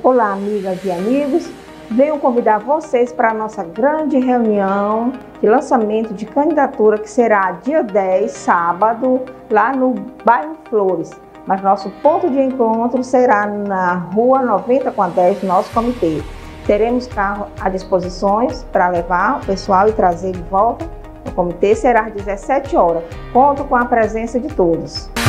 Olá, amigas e amigos. Venho convidar vocês para a nossa grande reunião de lançamento de candidatura que será dia 10, sábado, lá no bairro Flores. Mas nosso ponto de encontro será na rua 90 com a 10 do nosso comitê. Teremos carro à disposição para levar o pessoal e trazer de volta. O comitê será às 17 horas. Conto com a presença de todos.